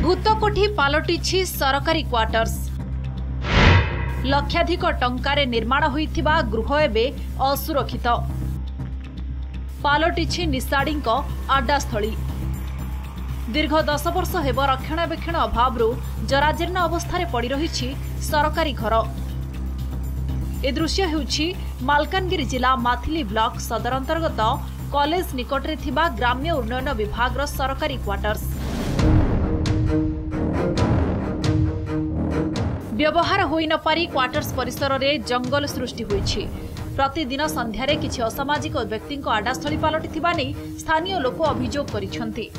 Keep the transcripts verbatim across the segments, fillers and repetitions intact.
भूतकोठी पालटिछि सरकारी क्वार्टर्स। लक्षाधिक टंकारे निर्माण होइथिबा गृह एबे असुरक्षित। पालटिछि निशाड़ीक आड्डास्थली। दीर्घ दस वर्ष हेब रक्षणाबेक्षण अभाव जराजीर्ण अवस्था पड़ी रही सरकारी घर। ए दृश्य हेउछि मालकानगिरी जिला माथिली ब्लॉक सदर अंतर्गत कॉलेज निकटरे थिबा ग्राम्य उन्नयन विभाग सरकारी क्वार्टर्स। व्यवहार होई न पारी क्वार्टर्स परिसर रे जंगल सृष्टि होईछि। प्रतिदिन संध्यारे किछि असामाजिक व्यक्ति आड्डास्थली पलटिथिबा नै स्थानीय लोक अभियोग करिसेंति।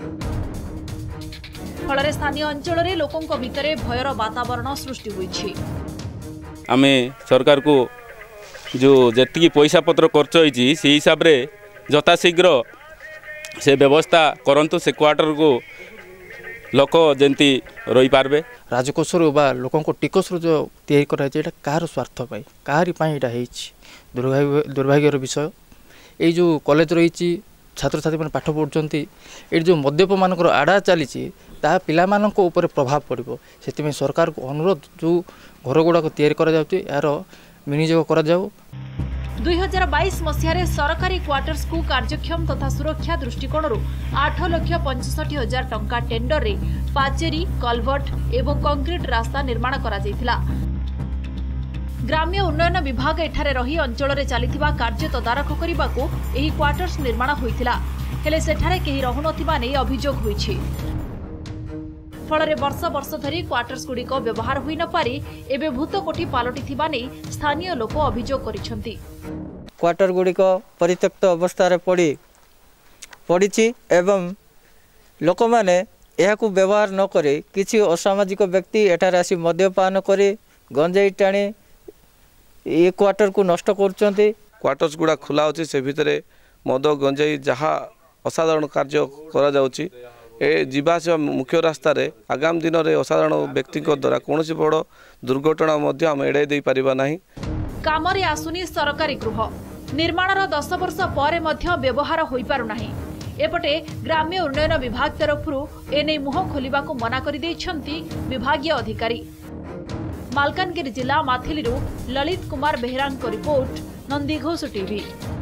फल स्थानीय अंचल रे लोकंक भितरे भयर वातावरण सृष्टि होईछि। आमे सरकार को जो जेतिकी पैसा पत्र खर्च होईछि से हिसाब रे यथाशीघ्र से व्यवस्था करंतु। से क्वार्टर को लोक जंती रही पारबे। राजकोषर बा लोकों को टिकस जो तैयारी कराई कहार स्वार्थ पाई कहारी दुर्भाग्य दुर्भाग्यर विषय। ये जो कॉलेज रही छात्र छात्री मैंने पाठ पढ़ुंट ये जो मद्यप मानकर आड़ा चली पिला ऊपर प्रभाव पड़ो। से सरकार को अनुरोध जो घर गुड़ाक तैयारी यार विनियोग कर दुई हजार बाईस मसीह सरकारी क्वार्टर्स को कार्यक्षम तथा सुरक्षा दृष्टिकोण आठ लक्ष पंचष्टि हजार टंका टेंडर रे पाचेरी कलभर्ट एवं कंक्रीट रास्ता निर्माण करा जायतिला। ग्राम्य उन्नयन विभाग एठारे रही अंचल रे चलीथिबा कार्य तदारख करिबाको एही क्वार्टर्स निर्माण होइतिला। हेले सेठारे केही रहुनथिबा नै अभियोग होइछि। फलरे वर्ष वर्ष धरी क्वार्टर्स गुड़िक व्यवहार होई न पारी एबे भूतकोठी पलटिथिबा नै स्थानीय लोक अभियोग करिसेंति। क्वार्टर गुड़िक परित्यक्त अवस्था पड़ी पड़ी एवं लोक माने यहाकू व्यवहार न करे किछि असामाजिक व्यक्ति एठारे आसी मद्यपान करे गंजेई टाणी ये क्वार्टर को नष्ट करुचंती। क्वार्टर्स गुड़ा खुला होची से भितरे मद गंजेई जहाँ असाधारण कार्य करा जाउची। ए जीवास मुख्य रास्ता रे आगाम दिन में असाधारण व्यक्ति द्वारा कौन बड़ दुर्घटना एड़ाई दे पारिबा नाही। कामरे आसुनी सरकारी गृह निर्माणर दस वर्ष पर व्यवहार हो पारु नाही। एपटे ग्राम्य उन्नयन विभाग तरफ एने मुह खोलिबा को मना करि दैछंती विभागीय अधिकारी। मालकानगिरी जिला माथिलीरू ललित कुमार बेहरांक रिपोर्ट, नंदीघोष टीवी।